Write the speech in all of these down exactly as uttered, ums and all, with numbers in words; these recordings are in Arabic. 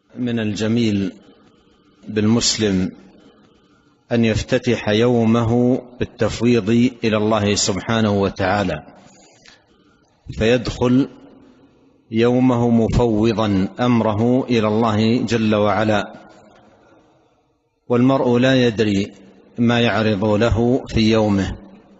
من الجميل بالمسلم أن يفتتح يومه بالتفويض إلى الله سبحانه وتعالى، فيدخل يومه مفوضا أمره إلى الله جل وعلا، والمرء لا يدري ما يعرض له في يومه،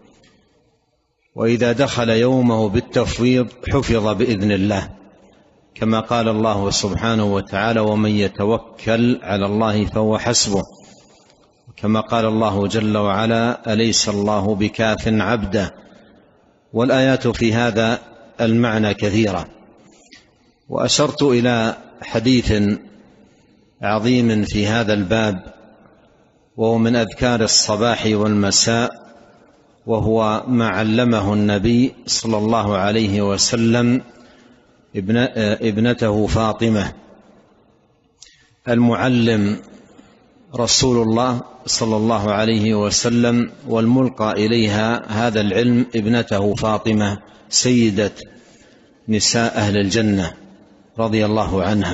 وإذا دخل يومه بالتفويض حفظ بإذن الله، كما قال الله سبحانه وتعالى: ومن يتوكل على الله فهو حسبه، كما قال الله جل وعلا: أليس الله بكاف عبده. والآيات في هذا المعنى كثيرة. وأشرت إلى حديث عظيم في هذا الباب، وهو من أذكار الصباح والمساء، وهو ما علمه النبي صلى الله عليه وسلم ابنته فاطمة. المعلم رسول الله صلى الله عليه وسلم، والملقى إليها هذا العلم ابنته فاطمة سيدة نساء أهل الجنة رضي الله عنها.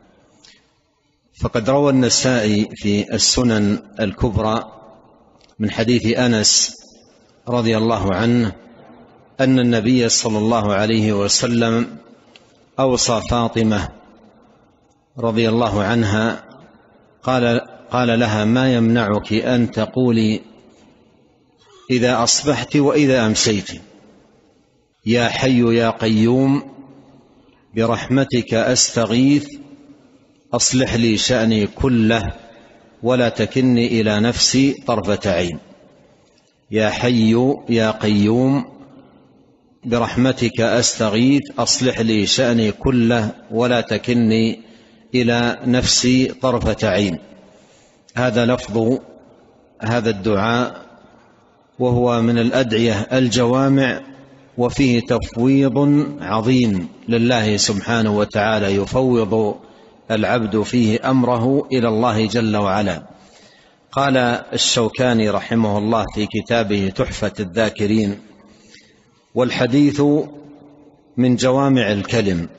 فقد روى النسائي في السنن الكبرى من حديث أنس رضي الله عنه أن النبي صلى الله عليه وسلم أوصى فاطمة رضي الله عنها، قال قال لها: ما يمنعك أن تقولي إذا أصبحت وإذا أمسيت يا حي يا قيوم برحمتك أستغيث أصلح لي شأني كله ولا تكلني إلى نفسي طرفة عين. يا حي يا قيوم برحمتك أستغيث أصلح لي شأني كله ولا تكلني إلى نفسي طرفة عين. هذا لفظ هذا الدعاء، وهو من الأدعية الجوامع، وفيه تفويض عظيم لله سبحانه وتعالى، يفوض العبد فيه أمره إلى الله جل وعلا. قال الشوكاني رحمه الله في كتابه تحفة الذاكرين: والحديث من جوامع الكلم،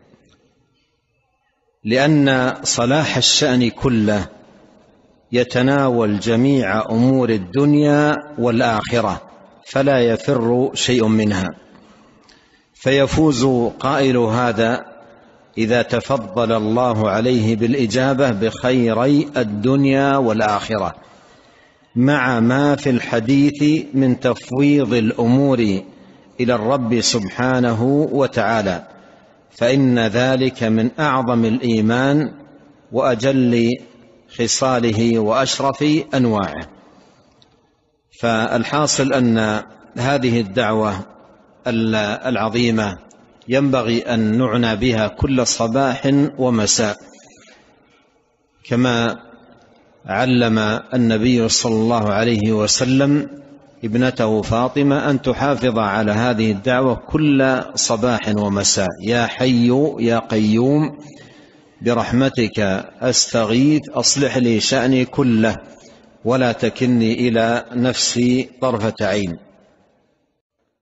لأن صلاح الشأن كله يتناول جميع أمور الدنيا والآخرة، فلا يفر شيء منها، فيفوز قائل هذا إذا تفضل الله عليه بالإجابة بخيري الدنيا والآخرة، مع ما في الحديث من تفويض الأمور إلى الرب سبحانه وتعالى، فإن ذلك من أعظم الإيمان وأجل خصاله وأشرف أنواعه. فالحاصل أن هذه الدعوة العظيمة ينبغي أن نعنى بها كل صباح ومساء، كما علم النبي صلى الله عليه وسلم ابنته فاطمة أن تحافظ على هذه الدعوة كل صباح ومساء: يا حي يا قيوم برحمتك أستغيث أصلح لي شأني كله ولا تكلني إلى نفسي طرفة عين.